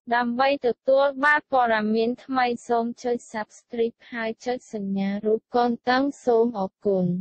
ដើម្បីទទួលបានព័ត៌មានថ្មីសូមចុច Subscribe ហើយចុចសញ្ញារូបកូនតឹងសូមអរគុណ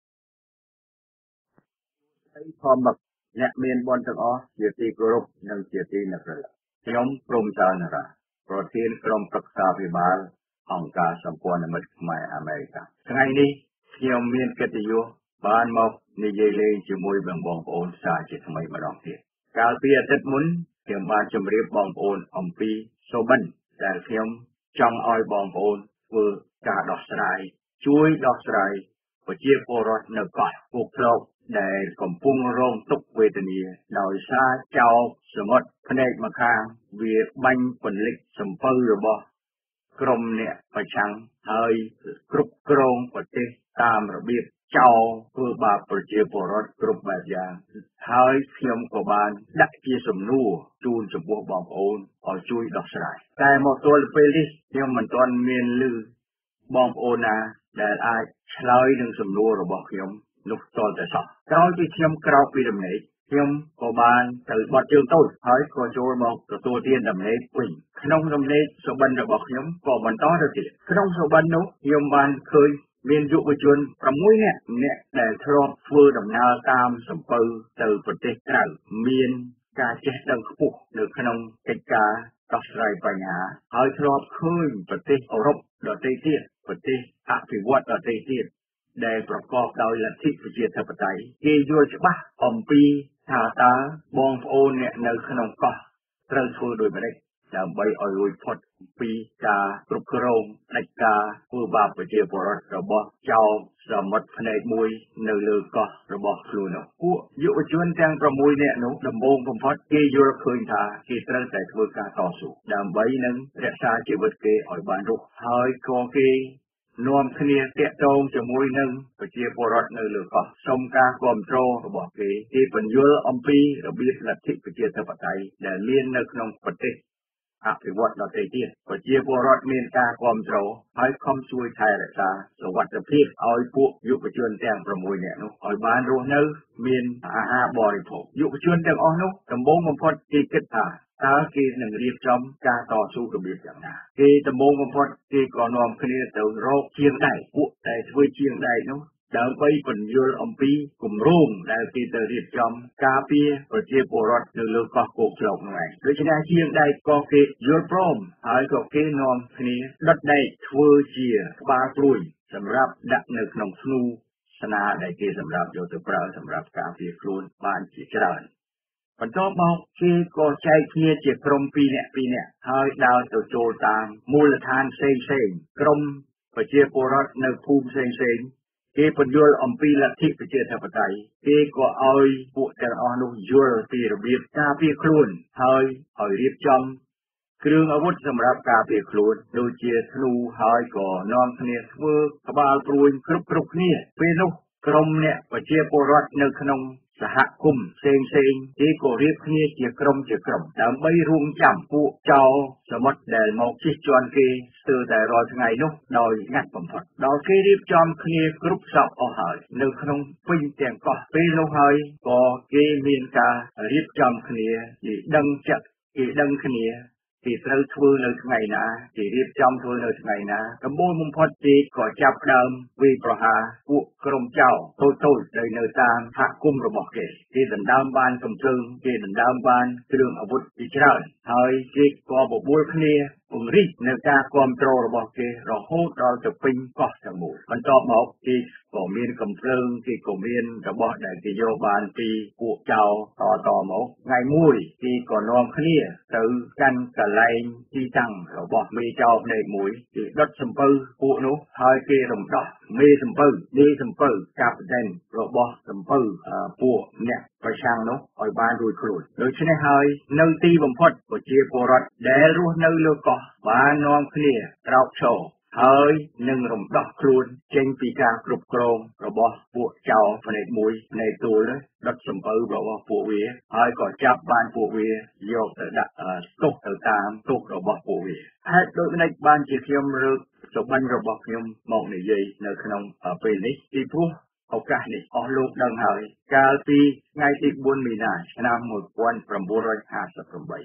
ធម្មអ្នកមានបុណ្យទាំងអស់ជាទីគោរពនិងជាទីនឹករលឹកខ្ញុំព្រំចៅនរាប្រធានក្រុមប្រឹក្សាភិបាលអង្គការសម្ព័ន្ធមិត្តខ្មែរអាមេរិកថ្ងៃនេះខ្ញុំមានកិត្តិយសបានមកនិយាយលេងជាមួយបងប្អូនសាជាថ្មីម្ដងទៀតកាលពីអាទិត្យមុនខ្ញុំបានជម្រាបបងប្អូនអំពីសូបិនដែលខ្ញុំចង់ឲ្យបងប្អូនធ្វើការដោះស្រាយជួយដោះស្រាយប្រជាពលរដ្ឋនៅកោះគោកធ្លកដែលកំពុងរងទុក្ខវេទនាដោយសារចោរសមុទ្រភ្នែកម្ខាងវាបាញ់ពន្លិចសំពៅរបស់ក្រុមអ្នកប្រឆាំងហើយគ្រប់គ្រងប្រទេសតាមរបៀបចោរធ្វើបាបប្រជាពលរដ្ឋគ្រប់បែបយ៉ាងហើយខ្ញុំក៏បានដាក់ជាសំណួរជូនចំពោះបងប្អូនឲ្យជួយដោះស្រាយតែមកទល់ពេលនេះខ្ញុំមិនទាន់មានឮបងប្អូនណាដែលអាចឆ្លើយនឹងសំណួររបស់ខ្ញុំនោះតតែសោះក្រោយពីខ្ញុំក្រោកពីដំណេកខ្ញុំក៏បានទៅបត់ជើងតូចហើយក៏ចូលមកទទួលទានដំណេកវិញក្នុងដំណេកសុបិនរបស់ខ្ញុំក៏បន្តទៅទៀតក្នុងសុបិននោះខ្ញុំបានឃើញមានយុវជន6នាក់ដែលធ្លាប់ធ្វើដំណើរតាមសំពៅទៅប្រទេសក្រៅមានការចេះដឹងខ្ពស់នៅក្នុងកិច្ចការដោះស្រាយបញ្ហាហើយធ្លាប់ឃើញប្រទេសអឺរ៉ុបដទៃទៀតប្រទេសអភិវឌ្ឍដទៃទៀតដែលប្រកបដោយលទ្ធិប្រជាធិបតេយ្យគេយល់ច្បាស់អំពីថាតើបងប្អូនអ្នកនៅក្នុងកោះត្រូវធ្វើដូចម្តេចដើម្បីឲ្យរួចផុតពីការគ្រប់គ្រងដាច់ការធ្វើបាបប្រជាពលរដ្ឋរបស់ចៅសមុទ្រភ្នែកមួយនៅលើកោះរបស់ខ្លួននោះពួកយុវជនទាំង6នាក់នោះដំបូងបំផុតគេយល់ឃើញថាគេត្រូវតែធ្វើការតស៊ូដើម្បីនឹងរក្សាជីវិតគេឲ្យបានរស់ហើយក៏គេនាំគ្នាតាក់ទងជាមួយនឹងប្រជាពលរដ្ឋនៅលើកោះសូមការគ្រប់គ្រងរបស់គេពន្យល់អំពីរបៀបលទ្ធិប្រជាធិបតេយ្យដែលមាននៅក្នុងប្រទេសអភិវឌ្ឍដទៃទៀតប្រជាពលរដ្ឋមានការគ្រប់គ្រងហើយខំជួយថែរក្សាសុវត្ថិភាពឲ្យពួកយុវជនទាំង6នាក់នោះឲ្យបានរស់នៅមានអាហារបរិភោគយុវជនទាំងអស់នោះដំបូងបំផុតគេគិតថាតើគេនឹងរៀបចំការតស៊ូរបៀបយ៉ាងណាគេដំបូងបំផុតគេក៏នាំគ្នាទៅរកជាងដែកពួកតែធ្វើជាងដែកនោះដើម្បីពន្យល់អំពីគម្រោងដែលគេទៅរៀបចំការពារប្រជាពលរដ្ឋនៅលើកោះគោកធ្លកនោះឯងដូច្នេះជាងដែកក៏គេយល់ព្រមហើយក៏គេនាំគ្នាដុតដែកធ្វើជាក្បាលព្រួយសម្រាប់ដាក់នៅក្នុងធ្នូស្នាដែលគេសម្រាប់យកទៅប្រើសម្រាប់ការពារខ្លួនបានជាច្រើនបន្ទាប់មកគេក៏ចែកគ្នាជាក្រុម2នាក់ហើយដើរទៅចូលតាមមូលដ្ឋានផ្សេងក្រុមប្រជាពលរដ្ឋនៅភូមិផ្សេងគេពន្យល់អំពីលទ្ធិប្រជាធិបតេយ្យគេក៏ឲ្យពួកទាំងអស់នោះយល់ពីរបៀបការពារខ្លួនហើយឲ្យរៀបចំគ្រឿងអាវុធសម្រាប់ការពារខ្លួនដូចជាធ្នូហើយក៏នាំគ្នាធ្វើក្បាលព្រួយគ្រប់គ្នាពេលនោះក្រុមអ្នកប្រជាពលរដ្ឋនៅក្នុងសហគមន៍ផ្សេងគេក៏រៀបគ្នាជាក្រុមដើម្បីរួមចាំពួកចោរសមុទ្រដែលមកជិះជាន់គេស្ទើរតែរាល់ថ្ងៃនោះដោយងាត់បំផុតដល់គេរៀបចំគ្នាគ្រប់សពអស់ហើយនៅក្នុងពេញទាំងកោះពេលនោះហើយក៏គេមានការរៀបចំគ្នាគេដឹងចិត្តគេដឹងគ្នាគេត្រូវធ្វើនៅថ្ងៃណាគេរៀបចំធ្វើនៅថ្ងៃណាដំបូងបំផុតគេក៏ចាប់ផ្ដើមវាយប្រហារពួកក្រុមចៅតូចដែលនៅតាមសហគមន៍របស់គេដណ្ដើមបានកំភ្លើងគេដណ្ដើមបានគ្រឿងអាវុធជាច្រើនហើយគេក៏បបួលគ្នាពង្រីកនៅការគ្រប់គ្រងរបស់គេរហូតដល់ទៅពេញកោះទាំងមូលបន្ទាប់មកគេក៏មានកំភ្លើងគេក៏មានរបស់ដែលគេយកបានពីពួកចៅតមកថ្ងៃមួយគេក៏នាំគ្នាទៅកាន់កន្លែងទីតាំងរបស់មេចៅផ្នែកមួយគេដុតសំពៅពួកនោះហើយគេរំដោះមេសំពៅកាប់ដែនរបស់សំពៅពួកអ្នកប្រឆាំងនោះឲ្យបានរួចខ្លួនដូច្នេះហើយនៅទីបំផុតប្រជាពលរដ្ឋដែលរស់នៅលើកោះបាននាំគ្នាក្រោកឈរហើយនឹងរំដោះខ្លួនចេញពីការគ្រប់គ្រងរបស់ពួកចៅផ្នែកមួយផ្នែកទូលដុតសំពៅរបស់ពួកវាហើយក៏ចាប់បានពួកវាយកទៅដាក់ស្តុកទៅតាមទុករបស់ពួកវាហេតុដូច្នេះបានជាខ្ញុំរើកសុបិនរបស់ខ្ញុំមកនិយាយនៅក្នុងពេលនេះពីព្រោះឱកាសនេះអស់លោកដឹងហើយកាលពីថ្ងៃទី4មីនាឆ្នាំ1958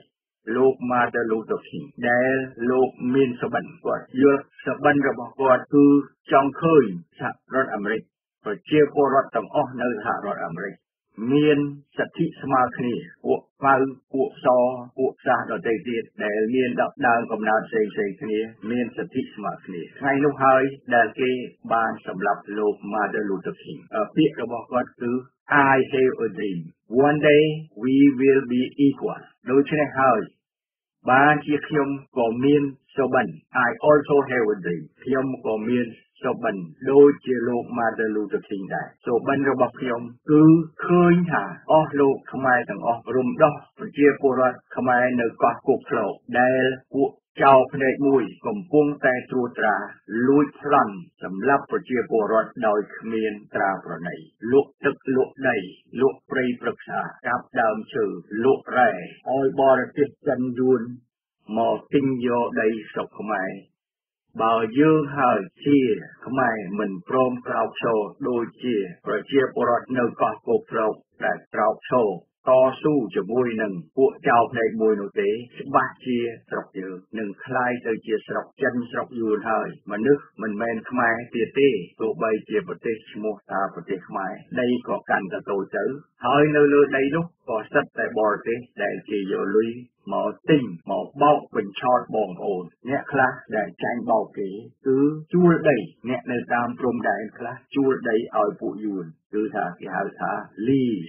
លោកម៉ាតឺលូតឺឃីងដែលលោកមានសបិនគាត់យល់សបិនរបស់គាត់គឺចង់ឃើញសហរដ្ឋអាមេរិកប្រជាពលរដ្ឋទាំងអស់នៅសហរដ្ឋអាមេរិកមានសិទ្ធិស្មើគ្នាពួកបៅពួកសពួកសាសដទៃទៀតដែលមានដើមកំណើតផ្សេងៗគ្នាមានសិទ្ធិស្មើគ្នាថ្ងៃនោះហើយដែលគេបានសម្លាប់លោក Martin Luther King ពាក្យរបស់គាត់គឺ I have a dream one day we will be equal ដូច្នេះហើយបានជាខ្ញុំក៏មានសុបិន I also have a dream ខ្ញុំក៏មានសុបិនដូចជាលោក Martin Luther King ដែរសុបិនរបស់ខ្ញុំគឺឃើញថាអស់លោកខ្មែរទាំងអស់រំដោះប្រជាពលរដ្ឋខ្មែរនៅកោះគោកធ្លកដែលពួកចៅផ្នែកមួយកំពុងតែត្រួតត្រាលួចប្លន់សម្រាប់ប្រជាពលរដ្ឋដោយគ្មានត្រាប្រណីលក់ទឹកលក់ដីលក់ព្រៃព្រឹក្សាកាប់ដើមឈើលក់រ៉ែឲ្យបរទេសចិនយួនមកទិញយកដីស្រុកខ្មែរបើយើងហើយជាខ្មែរមិនព្រមក្រោកឈរដូចជាប្រជាពលរដ្ឋនៅកោះគោកធ្លកដែលក្រោកឈរតស៊ូជាមួយនឹងពួកចៅផ្នែកមួយនោះទេច្បាស់ជាស្រុកយើងនឹងคล้ายទៅជាស្រុកចិនស្រុកយួនហើយមនុស្សមិនមែនខ្មែរទៀតទេទោះបីជាប្រទេសឈ្មោះថាប្រទេសខ្មែរដីក៏កាន់តែតូចទៅហើយនៅលើដីនោះក៏សិតតែបរទេសដែលគេយកលុយមកទិញមកបោកបញ្ឆោតបងប្អូនអ្នកខ្លះដែលចាញ់បោកគេគឺជួលដីអ្នកនៅតាមព្រំដែនខ្លះជួលដីឲ្យពួកយួនគឺថាគេហៅថា lease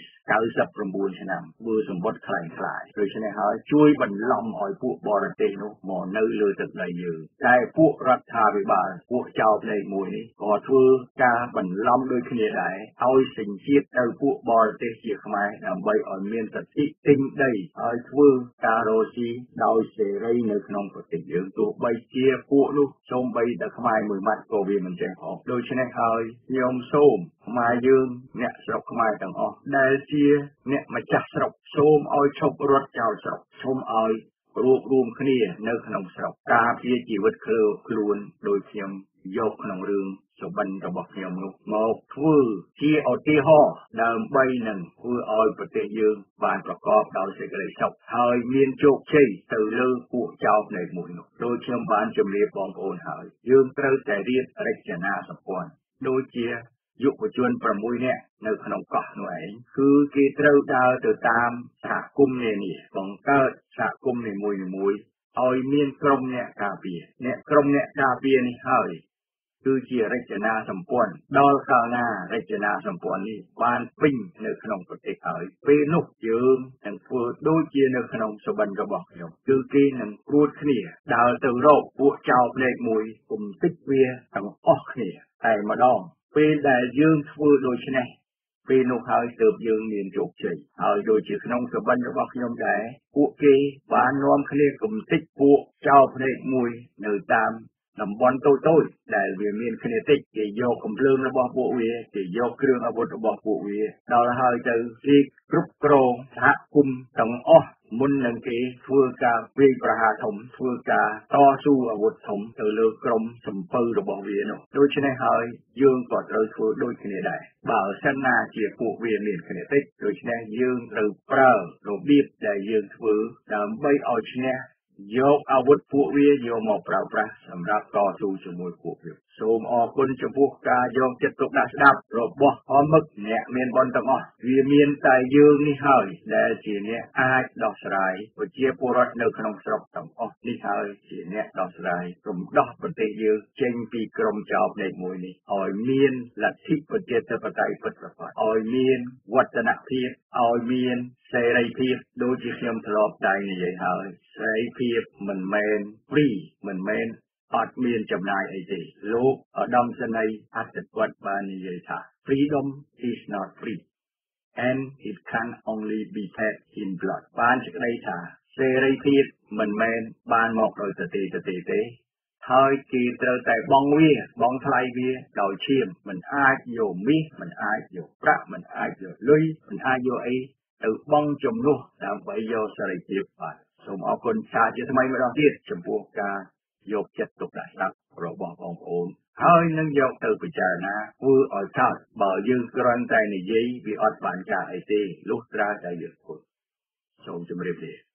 99ឆ្នាំធ្វើសម្បត្តិខ្លាំងខ្លាយដូច្នេះហើយជួយបន្លំឲ្យពួកបរទេសនោះមកនៅលើទឹកដីយើងតែពួករដ្ឋាភិបាលពួកចៅផ្នែកមួយនេះក៏ធ្វើការបន្លំដូចគ្នាដែរឲ្យសញ្ជាតិទៅពួកបរទេសជាខ្មែរដើម្បីឲ្យមានសិទ្ធិទិញដីឲ្យធ្វើការរកស៊ីដោយសេរីនៅក្នុងប្រទេសយើងទោះបីជាពួកនោះសូម្បីតែខ្មែរមួយម៉ាត់ក៏វាមិនចេះផងដូច្នេះហើយខ្ញុំសូមខ្មែរយើងអ្នកស្រុកខ្មែរទាំងអស់ដែលជាអ្នកម្ចាស់ស្រុកសូមឲ្យឈប់រត់ចោលស្រុកសូមឲ្យរួបរួមគ្នានៅក្នុងស្រុកការពារជីវិតខ្លួនដោយខ្ញុំយកក្នុងរឿងសុបិនរបស់ខ្ញុំនោះមកធ្វើជាឧទាហរណ៍ដើម្បីនឹងធ្វើឲ្យប្រទេសយើងបានប្រកបដោយសេចក្តីសុខហើយមានជោគជ័យទៅលើពួកចៅផ្នែកមួយនោះដោយខ្ញុំបានជម្រាបបងប្អូនហើយយើងត្រូវតែរៀបរចនាសម្ព័ន្ធដូចជាយុវជន6នាក់នៅក្នុងកោះនោះឯងគឺគេត្រូវដើរទៅតាមសហគមន៍នានាបង្កើតសហគមន៍នីមួយៗឲ្យមានក្រុមអ្នកការពារក្រុមអ្នកការពារនេះហើយគឺជារចនាសម្ព័ន្ធដល់កាលណារចនាសម្ព័ន្ធនេះបានពេញនៅក្នុងប្រទេសហើយពេលនោះយើងនឹងធ្វើដូចជានៅក្នុងសុបិនរបស់ខ្ញុំគឺគេនឹងព្រួតគ្នាដើរទៅរកពួកចៅផ្នែកមួយគុំតិចវាទាំងអស់គ្នាតែម្ដងពេលដែលយើងធ្វើដូច្នេះពេលនោះហើយទើបយើងមានជោគជ័យហើយដូចជាក្នុងសុបិនរបស់ខ្ញុំដែរពួកគេបាននាំគ្នាគុំតិចពួកចៅផ្នែកមួយនៅតាមតំបន់តូចៗដែលវាមានគ្នាតិចគេយកកំភ្លើងរបស់ពួកវាគេយកគ្រឿងអាវុធរបស់ពួកវាដល់ហើយទៅគេគ្រប់គ្រងសហគមន៍ទាំងអស់មុននឹងគេធ្វើការវាយប្រហារធំធ្វើការតស៊ូអាវុធធំទៅលើក្រុមសំពៅរបស់វានោះដូច្នេះហើយយើងក៏ត្រូវធ្វើដូចគ្នាដែរបើសិនណាជាពួកវាមានគ្នាតិចដូច្នេះយើងត្រូវប្រើរបៀបដែលយើងធ្វើដើម្បីឲ្យឈ្នះយកអាវុធពួកវាយកមកប្រើប្រាស់សម្រាប់តស៊ូជាមួយពួកវាសូមអរគុណចំពោះការយកចិត្តទុកដាក់ស្ដាប់របស់អមឹកអ្នកមានបុណ្យទាំងអស់វាមានតែយើងនេះហើយដែលជាអ្នកអាចដោះស្រាយប្រជាពលរដ្ឋនៅក្នុងស្រុកទាំងអស់នេះហើយជាអ្នកដោះស្រាយរំដោះប្រទេសយើងចេញពីក្រុមចោរផ្នែកមួយនេះឲ្យមានលទ្ធិប្រជាធិបតេយ្យពិតប្រាកដឲ្យមានវឌ្ឍនភាពឲ្យមានសេរីភាពដូចជាខ្ញុំធ្លាប់តែនិយាយហើយសេរីភាពមិនមែន free មិនមែនអត់មានចំណាយអីទេលោកឧត្តមសេនីយ៍អធិបតេយ្យបាននិយាយថា freedom is not free and it can only be paid in blood បានសេចក្តីថាសេរីភាពមិនមែនបានមកដោយទទេទេហើយគេត្រូវតែបង់ថ្លៃវាដោយឈាមមិនអាចយកមាសមិនអាចយកប្រាក់មិនអាចយកលុយមិនអាចយកអីទៅបង់ជំនួសដើម្បីយកសេរីភាពបានសូមអរគុណសាជាថ្មីម្ដងទៀតចំពោះការយកចិត្តទុកដាក់ស្ដាប់របស់បងប្អូនហើយនឹងយកទៅពិចារណាធ្វើឲ្យកើតបើយើងគ្រាន់តែនិយាយវាអត់បានការអីទេលុះត្រាតែយើងធ្វើសូមជម្រាបលា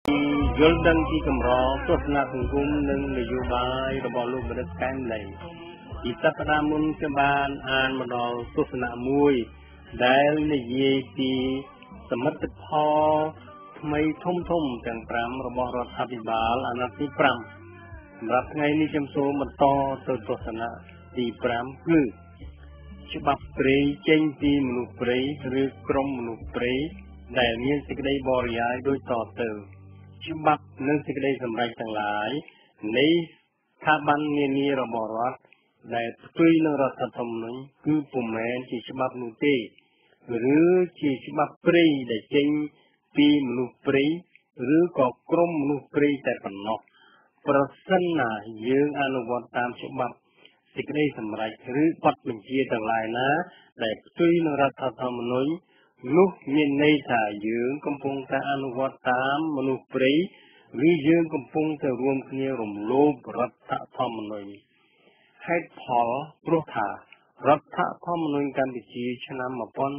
យល់ដឹងពីកម្រទស្សនៈសង្គមនិងនយោបាយរបស់លោកបណ្ឌិតកែមលីពីសប្តាហ៍មុនខ្ញុំបានអានមកដល់ទស្សនៈមួយដែលនិយាយពីសមិទ្ធផលថ្មីធំទាំង5របស់រដ្ឋាភិបាលអាណត្តិទី5សម្រាប់ថ្ងៃនេះខ្ញុំសូមបន្តទៅទស្សនៈទី5គឺច្បាប់ព្រៃចេញពីមនុស្សព្រៃឬក្រុមមនុស្សព្រៃដែលមានសេចក្តីបរិយាយដូចតទៅច្បាប់និងសេចក្តីសម្រេចទាំងឡាយនៃស្ថាប័ននានារបស់រដ្ឋដែលផ្ទុយនឹងរដ្ឋធម្មនុញ្ញគឺពុំមែនជាច្បាប់នោះទេឬជាច្បាប់ព្រៃដែលចេញពីមនុស្សព្រៃឬក៏ក្រុមមនុស្សព្រៃតែប៉ុណ្ណោះប្រសិនណាយើងអនុវត្តតាមច្បាប់សេចក្តីសម្រេចឬបទបញ្ជាទាំងឡាយណាដែលផ្ទុយនឹងរដ្ឋធម្មនុញ្ញនោះមានន័យថាយើងកំពុងតែអនុវត្តតាមមនុស្សព្រៃឬយើងកំពុងតែរួមគ្នារំលោភរដ្ឋធម្មនុញ្ញហេតុផលព្រោះថារដ្ឋធម្មនុញ្ញកម្ពុជាឆ្នាំ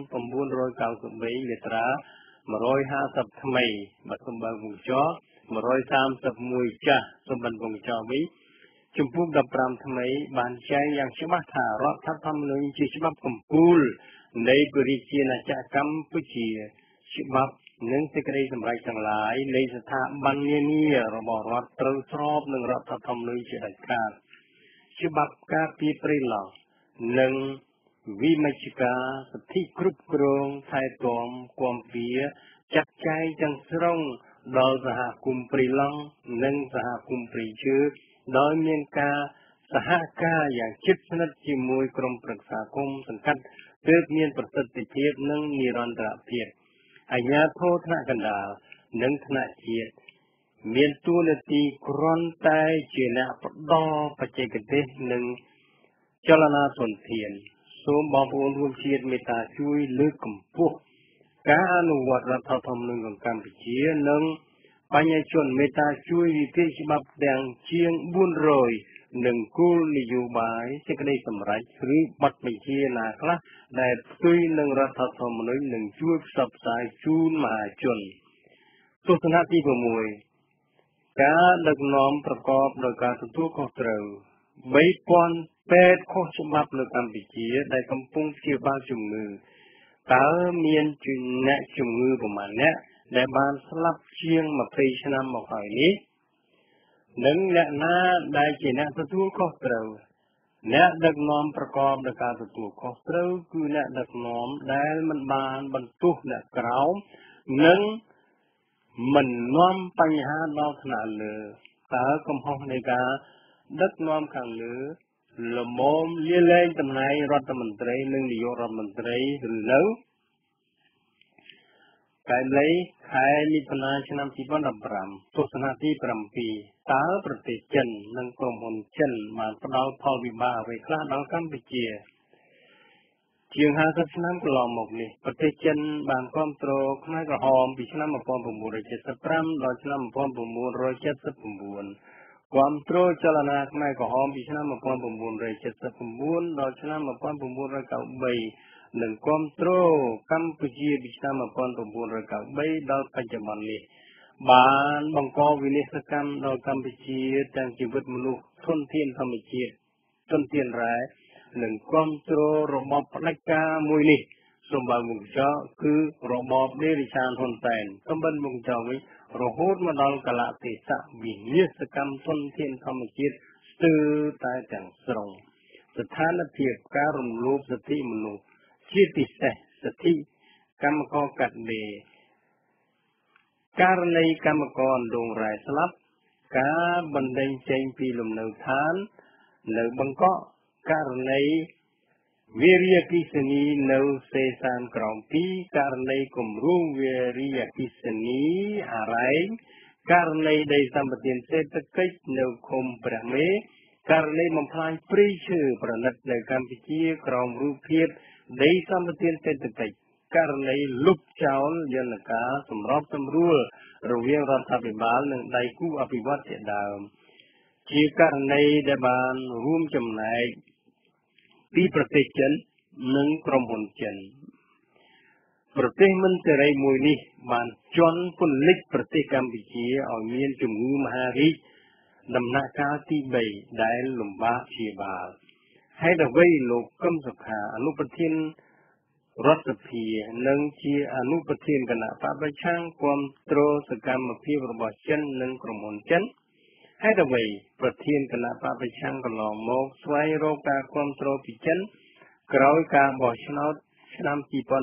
1993មាត្រា150ថ្មីបាត់សម្បើវងចោ131ចាស់សម្បត្តិវងចោវិញជំពូក15ថ្មីបានចែងយ៉ាងច្បាស់ថារដ្ឋធម្មនុញ្ញជាច្បាប់កំពូលនៃប្រជាជាតិកម្ពុជាច្បាប់និងសេចក្តីសម្រេចទាំងឡាយនៃស្ថាប័ននានារបស់រដ្ឋត្រូវស្របនឹងរដ្ឋធម្មនុញ្ញជាដាច់ខាតច្បាប់ការពារព្រៃឡង់និងវិមជ្ឈការសិទ្ធិគ្រប់គ្រងថែទាំគាំពារចាត់ចែងទាំងស្រុងដល់សហគមន៍ព្រៃឡង់និងសហគមន៍ព្រៃឈើដោយមានការសហការយ៉ាងជិតស្និទ្ធជាមួយក្រុមប្រឹក្សាគុំសង្កាត់ទើបមានប្រសិទ្ធភាពនិងនិរន្តរភាពអាជ្ញាធរថ្នាក់កណ្ដាលនិងថ្នាក់ជាតិមានតួនាទីគ្រាន់តែជាអ្នកផ្ដល់បច្ចេកទេសនិងចលនាធនធានសូមបងប្អូនរួមជាតិមេត្តាជួយលើកកម្ពស់ការអនុវត្តរដ្ឋធម្មនុញ្ញของកម្ពុជានិងបញ្ញជនមេត្តាជួយវិភាគច្បាប់ទាំងជាង400និងគោលនយោបាយសេចក្តីសម្រេចឬបទបញ្ជាណាខ្លះដែលផ្ទុយនឹងរដ្ឋធម្មនុញ្ញនិងជួយផ្សព្វផ្សាយជូនមហាជនទស្សនៈទី6ការដឹកនាំប្រកបដោយការទទួលខុសត្រូវ3000ពេទ្យខុសច្បាប់នៅកម្ពុជាដែលកំពុងព្យាបាលជំងឺតើមានអ្នកជំងឺប្រមាណអ្នកដែលបានស្លាប់ជាង20ឆ្នាំមកហើយនេះនិងអ្នកណាដែលជាអ្នកទទួលខុសត្រូវអ្នកដឹកនាំប្រកបដោយការទទួលខុសត្រូវគឺអ្នកដឹកនាំដែលមិនបានបន្ទោសអ្នកក្រោមនិងមិននាំបញ្ហាដល់ថ្នាក់លើតើកំហុសនៃការដឹកនាំខាងលើលំមលាលែងតំណែងរដ្ឋមន្ត្រីនិងនាយករដ្ឋមន្ត្រីឬនៅកែលីខែមិថុនាឆ្នាំ2015ទស្សនៈទី7តើប្រទេសចិននិងក្រុមហ៊ុនចិនបានផ្ដល់ផលវិបាកអ្វីខ្លះដល់កម្ពុជាជាង50ឆ្នាំកន្លងមកនេះប្រទេសចិនបានគ្រប់គ្រងខ្មែរក្រហមពីឆ្នាំ1975ដល់ឆ្នាំ1979គ្រប់គ្រងចលនាខ្មែរក្រហមពីឆ្នាំ1979ដល់ឆ្នាំ1993និងគ្រប់គ្រងកម្ពុជាពីឆ្នាំ1993ដល់បច្ចុប្បន្ននេះបានបង្កវិនាសកម្មដល់កម្ពុជាទាំងជីវិតមនុស្សធនធានធម្មជាតិធនធានរ៉ែនិងគ្រប់គ្រងរបបផ្ដាច់ការមួយនេះសូមបើមុខចោគឺរបបដេរិឆានហ៊ុនសែនសូមបើមុខចោវិញរហូតមកដល់កលៈទេសៈវិនាសកម្មធនធានធម្មជាតិស្ទើរតែទាំងស្រុងស្ថានភាពការរំលោភសិទ្ធិមនុស្សជាពិសេសសិទ្ធិកម្មករកាត់ដេរករណីកម្មករអណ្ដូងរ៉ែស្លាប់ការបណ្ដេញចេញពីលំនៅឋាននៅបង្កក់ករណីវារីអគ្គិសនីនៅសេសានក្រោម2ករណីគម្រោងវារីអគ្គិសនីអរ៉ែងករណីដីសម្បត្តិសេដ្ឋកិច្ចនៅឃុំព្រះមេករណីបំផ្លាញព្រៃឈើប្រណិតនៅកម្ពុជាក្រោមរូបភាពដីសម្បត្តិសេដ្ឋកិច្ចករណីលុបចោលយន្តការសម្របសម្រួលរវាងរដ្ឋាភិបាលនិងដៃគូអភិវឌ្ឍន៍ជាដើមជាករណីដែលបានរួមចំណែកពីប្រទេសចិននិងក្រុមហ៊ុនចិនប្រទេសមិនសេរីមួយនេះបានជន់ពន្លិចប្រទេសកម្ពុជាឲ្យមានជំងឺមហារីកដំណាក់កាលទី3ដែលលំបាកព្យាបាលហើយអ្វីលោកកឹមសុខាអនុប្រធានរដ្ឋសភានិងជាអនុប្រធានគណៈបព្វប្រឆាំងគាំទ្រសកម្មភាពរបស់ចិននិងក្រុមហ៊ុនចិនហើយអ្វីប្រធានគណៈបព្វប្រឆាំងកន្លងមកស្វែងរកការគាំទ្រពីចិនក្រោយការបោះឆ្នោតឆ្នាំ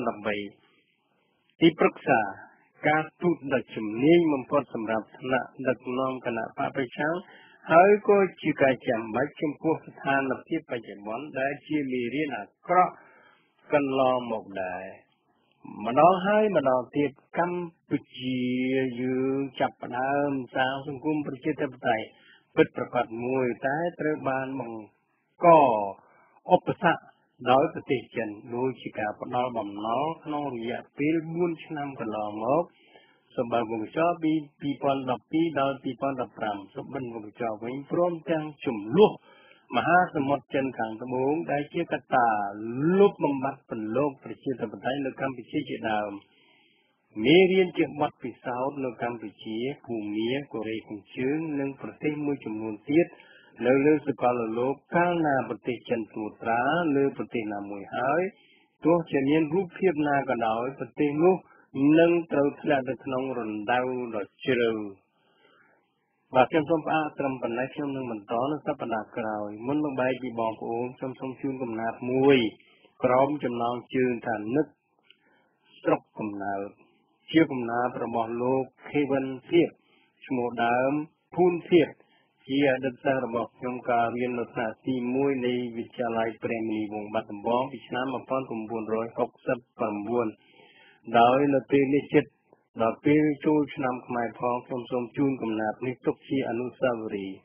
2013ទីប្រឹក្សាការទូតដ៏ជំនាញបំផុតសម្រាប់ថ្នាក់ដឹកនាំគណៈបព្វប្រឆាំងហើយក៏ជាការចាំបាច់ចំពោះស្ថានភាពបច្ចុប្បន្នដែលជាមេរៀនអាក្រក់កន្លងមកដែរម្ដងហើយម្ដងទៀតកម្ពុជាយើងចាប់ផ្ដើមសាងសង្គមប្រជាធិបតេយ្យពិតប្រាកដមួយតែត្រូវបានបង្កឧបសគ្គដោយប្រទេសចិនដូចជាការផ្ដល់បំណុលក្នុងរយៈពេល4ឆ្នាំកន្លងមកសម្រាប់វងចរពី2012ដល់2015សុបិនវងចរវិញព្រមទាំងចំនួនមហាសមុទ្រចិនខាងត្បូងដែលជាកត្តាលុបបំបាត់ពន្លកប្រជាធិបតេយ្យនៅកម្ពុជាជាដើមមេរៀនជាបទពិសោធន៍នៅកម្ពុជាភូមាកូរ៉េខាងជើងនិងប្រទេសមួយចំនួនទៀតនៅលើសកលលោកកាលណាប្រទេសចិនត្រួតត្រាលើប្រទេសណាមួយហើយទោះជាមានរូបភាពណាក៏ដោយប្រទេសនោះនឹងត្រូវធ្លាក់ទៅក្នុងរណ្ដៅដ៏ជ្រៅបាទខ្ញុំសូមផ្អាកត្រឹមប៉ុណ្ណេះខ្ញុំនឹងបន្តនៅសប្តាហ៍ក្រោយមុននឹងបែកពីបងប្អូនខ្ញុំសូមជូនកំណាព្យមួយក្រោមចំណងជើងថានឹកស្រុកកំណើតជាកំណាព្យរបស់លោកខេវិនធៀបឈ្មោះដើមភូនធៀបជាអតីតសិស្សរបស់ខ្ញុំកាលរៀននៅថ្នាក់ទី1នៃវិទ្យាល័យព្រះមុនីវង្សបាត់ដំបងពីឆ្នាំ1969ដោយនៅពេលនេះជិតដល់ពេលចូលឆ្នាំខ្មែរផងខ្ញុំសូមជូនកំណាព្យនេះទុកជាអនុស្សាវរីយ៍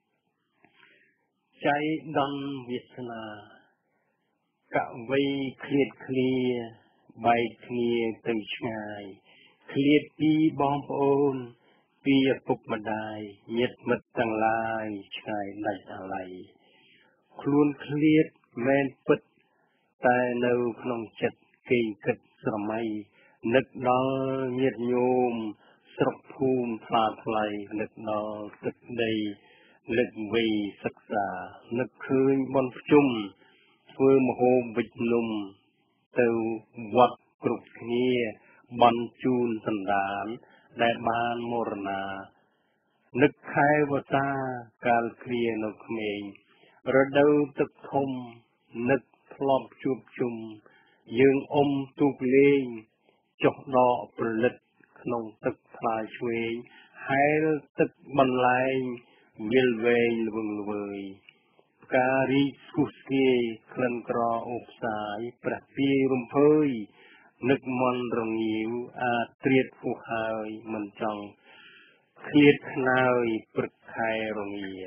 ចៃដន្យវាសនាកវីឃ្លាតឃ្លាបែកគ្នាទៅឆ្ងាយឃ្លាតពីបងប្អូនពីឪពុកម្ដាយញាតិមិត្តទាំងឡាយឆ្ងាយដាច់អាល័យខ្លួនឃ្លាតមែនពិតតែនៅក្នុងចិត្តគេគិតស្រមៃនឹកដល់ញាតិញោមស្រុកភូមិថ្លាថ្លៃនឹកដល់ទឹកដីនឹកវ័យសិក្សានឹកឃើញបនភ្ជុំធ្វើមហូបវិជ្ជនំទៅវត្តគ្រប់គ្នាបន់ជូនសន្តានដែលបានមរណានឹកខែវស្សាកាលគ្រានៅក្មេងរដូវទឹកធំនឹកធ្លាប់ជួបជុំយើងអុំទូកលេងចុះដកប្រលិតក្នុងទឹកថ្លាឆ្វេងហែលទឹកបន្លែងវិលវែងល្វឹងល្វើយផ្ការីកស្គុះស្គាយក្លិនក្រអូបផ្សាយព្រះពាយរំភើយនឹកមន់រងាវអាចត្រៀតហួសហើយមិនចង់ឃ្លាតខ្នើយព្រឹកខែរងា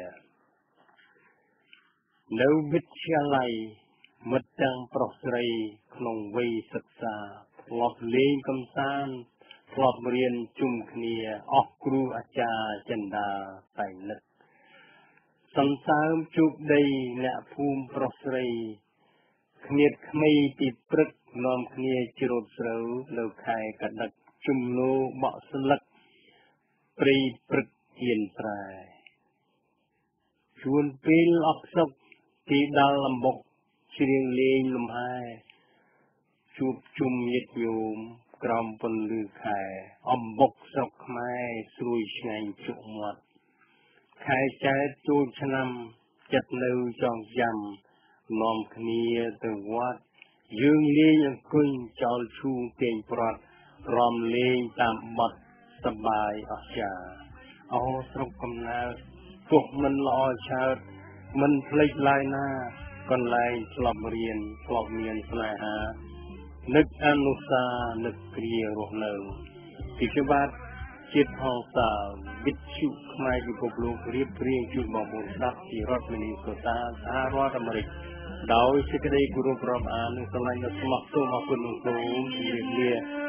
នៅវិទ្យាល័យមិត្តទាំងប្រុសស្រីក្នុងវ័យសិក្សាធ្លាប់លេងកំសាន្តធ្លាប់រៀនជុំគ្នាអស់គ្រូអាចារ្យចិន្តាតែនឹកសន្សើមជោគដីអ្នកភូមិប្រុសស្រីគ្មានក្មេងពីព្រឹកនាំគ្នាច្រូតស្រូវនៅខែកដឹកជំនោបក់ស្លឹកព្រៃព្រឹកហ៊ានស្រែជួនពេលអបសុកទីដល់អំបុកច្រៀងលេងលំហែជួបជុំញាតិញោមក្រោមពន្លឺខែអំបុកស្រុកខ្មែរស្រួយឆ្ងាញ់ជក់មាត់ខែចែកចូលឆ្នាំចិត្តនៅចងចាំនាំគ្នាទៅវត្តយើងលេងអង្គុយចោលឈូងទាញព្រាត់រំលេងតាមបទសប្បាយអស្ចារ្យអូស្រុកកំណើតទោះមិនល្អឆើតមិនភ្លេចឡើយណាកន្លែងធ្លាប់រៀនធ្លាប់មានស្នេហានឹកអនុស្សានឹកគ្រារស់នៅពីក្បាតជាតិហងសាវិទ្យុខ្មែរពិភពលោករៀបរៀងជូនបងប្អូនស្ដាប់ពីរដ្ឋមីនីសូតាសហរដ្ឋអាមេរិកដោយសេចក្តីគោរពរាប់អាននិងស្រឡាញ់ដ៏ស្មោះត្រង់អរគុណលោកគ្រូជំរាបលា